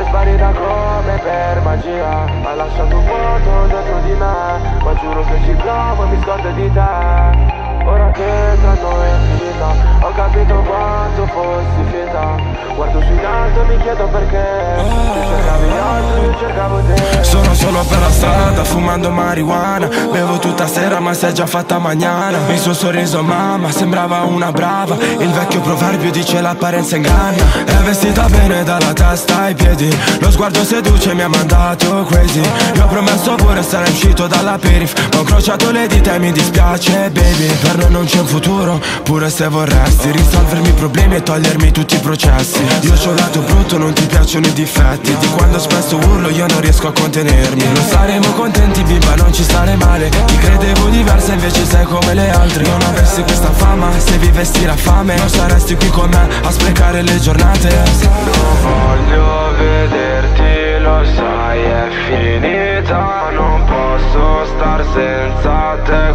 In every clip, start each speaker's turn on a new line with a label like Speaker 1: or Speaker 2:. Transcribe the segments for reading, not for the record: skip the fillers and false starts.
Speaker 1: sparita come per magia. Hai lasciato un vuoto dentro di me, ma giuro che ci provo e mi scordo di te. Ora che tra noi è finita, ho capito quanto fossi finta. Guardo su in alto e mi chiedo perché. Tu cercavi gli altri, io cercavo te.
Speaker 2: Sono solo per la strada, fumando marijuana. Bevo tutta sera ma si è già fatta mañana. Il suo sorriso mamma sembrava una brava. Il vecchio proverbio dice l'apparenza inganna. È vestita bene dalla testa ai piedi, lo sguardo seduce e mi ha mandato crazy. Gli ho promesso pure sarei uscito dalla perif, ma ho incrociato le dita e mi dispiace baby. Per noi non c'è un futuro, pure se vorresti risolvermi i problemi e togliermi tutti i processi. Io c'ho un lato brutto, non ti piacciono i difetti. Di quando spesso urlo io non riesco a contenermi. Non saremo contenti bimba, non ci stare male. Ti credevo diversa invece sei come le altre. Non avessi questa fama, se vivessi la fame non saresti qui con me a sprecare le giornate.
Speaker 1: Non voglio vederti, lo sai è finita. Non posso star senza te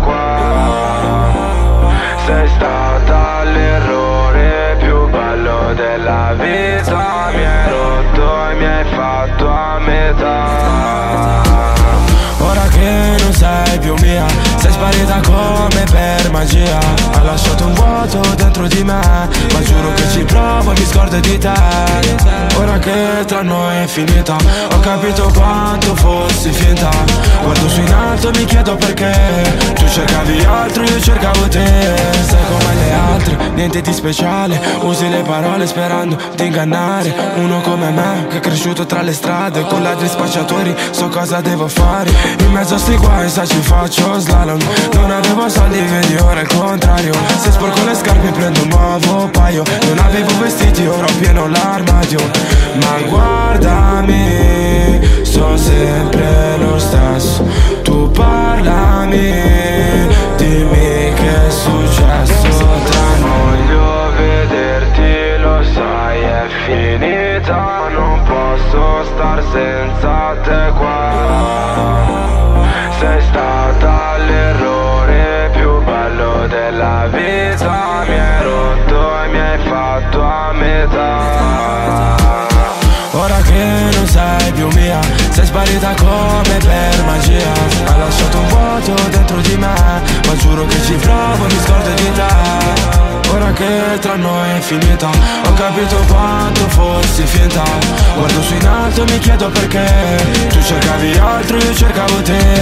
Speaker 1: qua. Sei stata l'errore più bello della vita. Mi hai rotto e mi hai fatto a metà.
Speaker 2: Ora che non sei più mia, sei sparita come per magia. Hai lasciato un vuoto dentro di me, ma giuro che ci provo e mi scordo di te. Ora che tra noi è finita, ho capito quanto fossi finta. Guardo su in alto e mi chiedo perché. Tu cercavi altro, io cercavo te. Sei come le altre, niente di speciale. Usi le parole sperando di ingannare uno come me che è cresciuto tra le strade con ladri spacciatori. So cosa devo fare in mezzo a sti guai, sa ci faccio slalom. Non avevo soldi, vedi ora il contrario. Se sporco le scarpe prendo un nuovo paio. Non avevo vestiti, ora ho pieno l'armadio. Ma guardami, sono sempre lo stesso. Tu parlami, dimmi che è successo tra noi.
Speaker 1: Voglio vederti, lo sai è finita. Non posso star senza te qua. Sei stata l'errore più bello della vita. Mi hai rotto e mi hai fatto a metà.
Speaker 2: Ora che non sei più mia, sei sparita come per magia. Hai lasciato un vuoto dentro di me, ma giuro che ci provo e mi scordo di te. Ora che tra noi è finita, ho capito quanto fossi finta. Guardo su in alto e mi chiedo perché. Tu cercavi altro, io cercavo te.